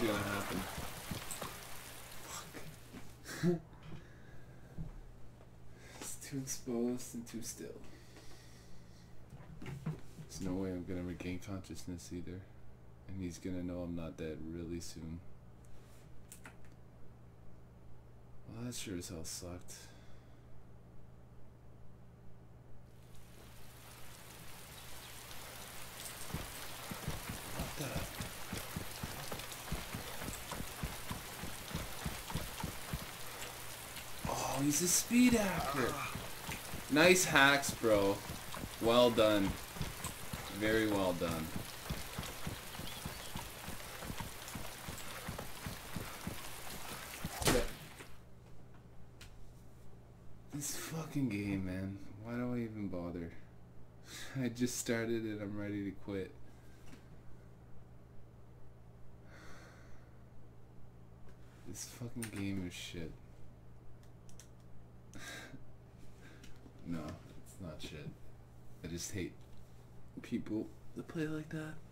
gonna happen. Fuck. It's too exposed and too still. There's no way I'm gonna regain consciousness either. And he's gonna know I'm not dead really soon. Well, that sure as hell sucked. What the? Oh, he's a speed hacker. Nice hacks, bro. Well done. Very well done. This fucking game, man. Why do I even bother? I just started and I'm ready to quit. This fucking game is shit. No, it's not shit. I just hate people that play like that.